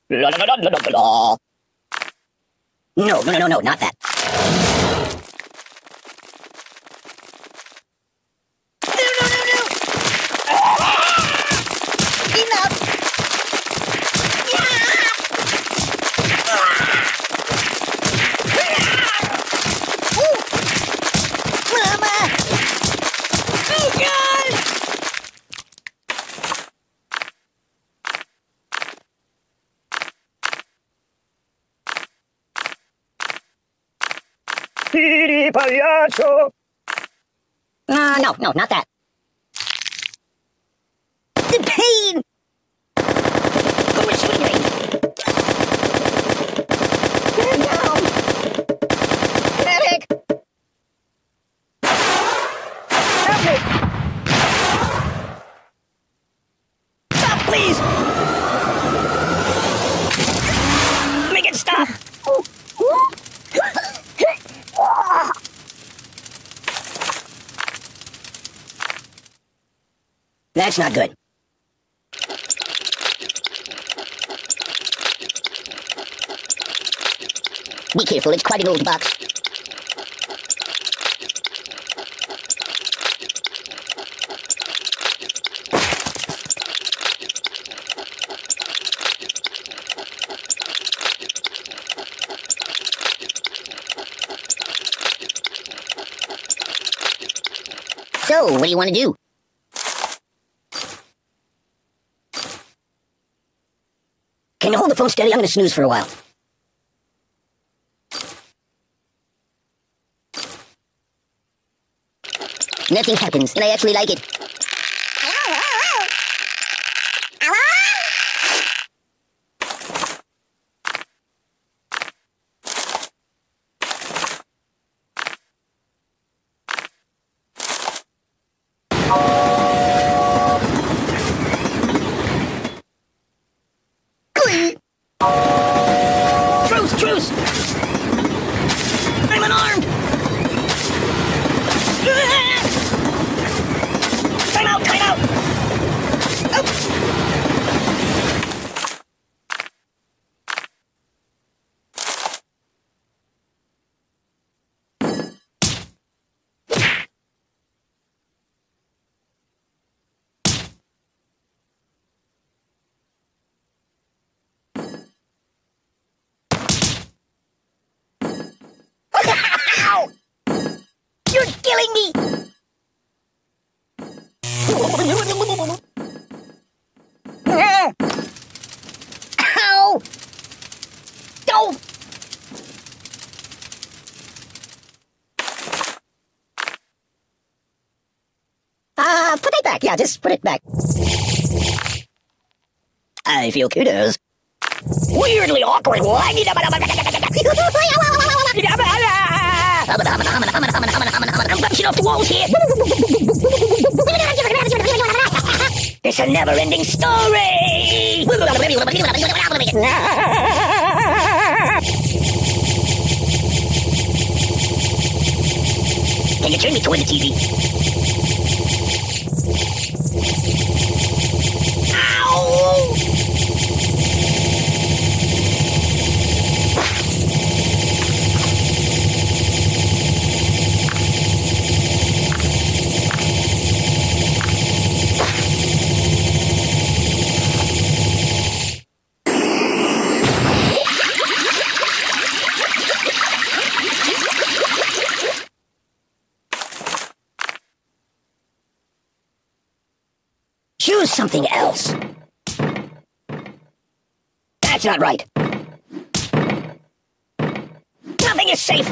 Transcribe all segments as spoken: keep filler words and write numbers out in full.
La, la, la, la, la, la. No, no, no, no, no, not that. No, no, no, no! Enough! Ooh. Mama! Oh, God! Piri pagliaccio! Uh, no, no, not that. The pain! Oh, it's swinging! Get down! Medic! Help me! Stop, please! Make it stop! That's not good. Be careful, it's quite an old box. So, what do you want to do? Can you hold the phone steady? I'm going to snooze for a while. Nothing happens, and I actually like it. Truce, truce! I'm unarmed! Time out, time out! Oh. Ow! You're killing me! Ow! Don't! Uh, put it back. Yeah, just put it back. I feel kudos. Weirdly awkward. I'm bouncing off the walls here. It's a never-ending story. Can you turn me toward the T V? Ow! Choose something else. That's not right. Nothing is safe.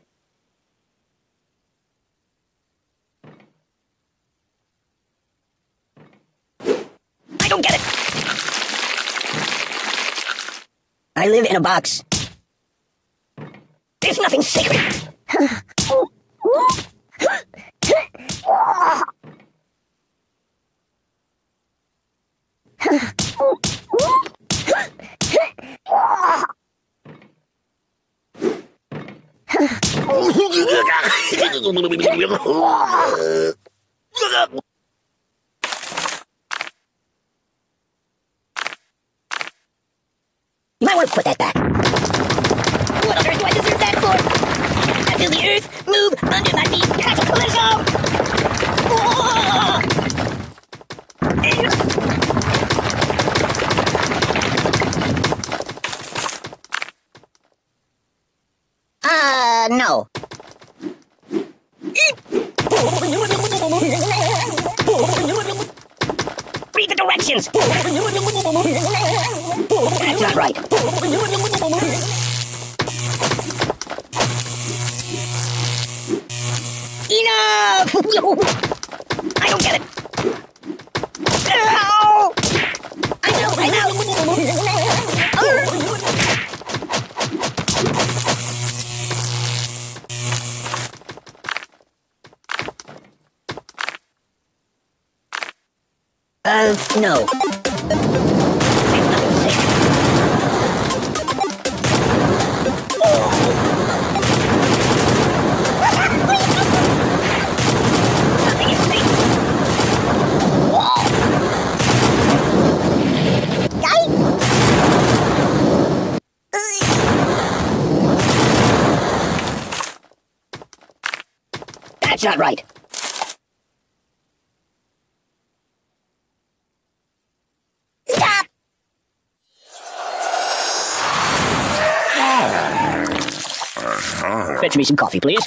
I don't get it. I live in a box. There's nothing sacred. You might want to put that back. What on earth do I deserve that for? I feel the earth move under my feet. That's a collision! Uh, no. Read the directions! That's not right. Enough! I don't get it. Ow! I know, I know. Uh, no. That's not right. Stop! Fetch me some coffee, please.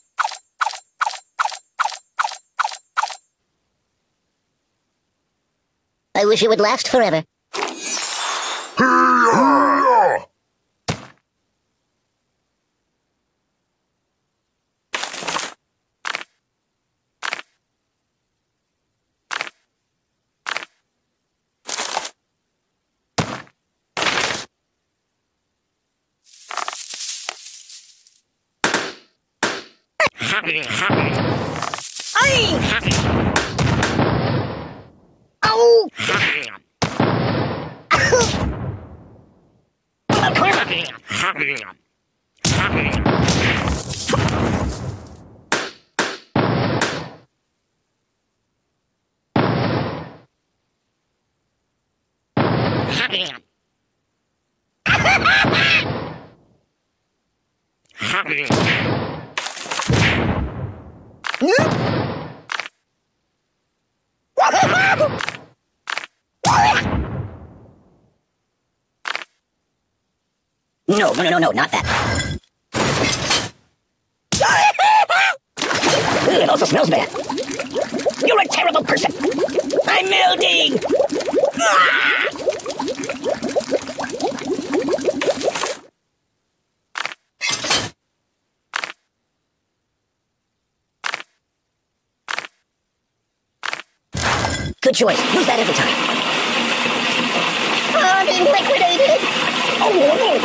I wish it would last forever. Oh! No, no, no, no, no, not that. Ugh, it also smells bad. You're a terrible person. I'm melding. Ah! Good choice. Use that every time. I'm being liquidated. Oh, no.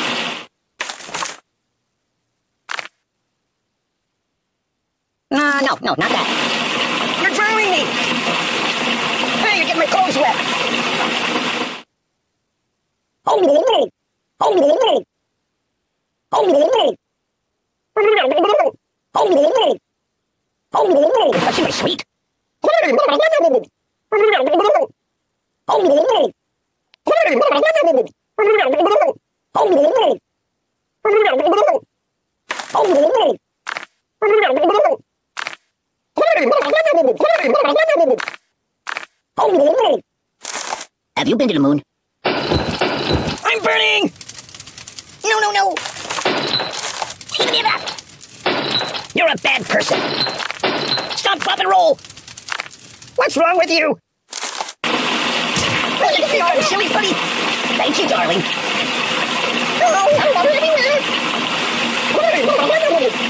Uh, no, no, not that. You're drowning me! Hey, you're getting my clothes wet! Oh, no, no! Oh, no, no! Oh, no, no! Oh, no, no! Oh, no, no! Oh, no, no! You're touching my sweet! Oh, no, no! Oh, no, no! Oh, no, no! Oh, no, no! Oh, no! Have you been to the moon? I'm burning! No, no, no! Give it up! You're a bad person! Stop, flop, and roll! What's wrong with you? Oh, you get me all silly buddy! Thank you, darling. Oh, I'm water everywhere!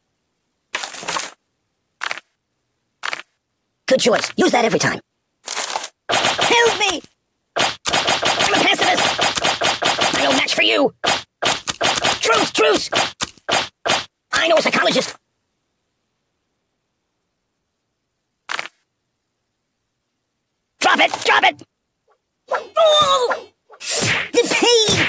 Good choice. Use that every time. Help me! I'm a pacifist! I no match for you! Truce, truce! I know a psychologist! Drop it! Drop it! Oh! The pain!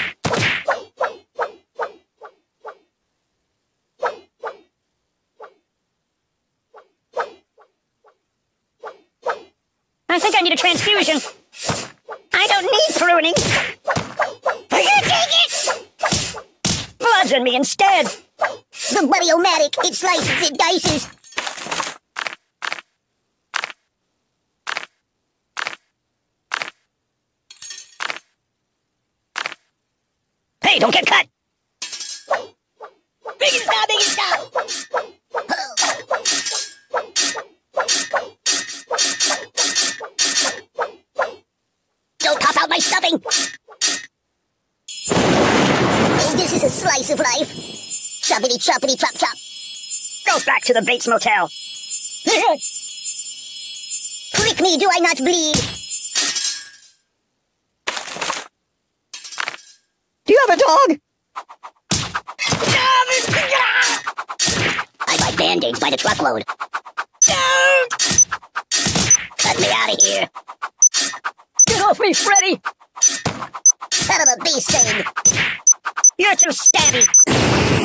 I think I need a transfusion. I don't need pruning. poison me instead! The Buddy-O-Matic, it slices, it dices. Hey, don't get cut! Biggie, stop, Biggie, stop! Don't pop out my stuffing! Oh, this is a slice of life. Choppity, choppity, chop, chop. Go back to the Bates Motel. Prick me, do I not bleed? Do you have a dog? I buy Band-Aids by the truckload. Cut me out of here. Get off me, Freddy! Son of a bee sting. You're too stabby.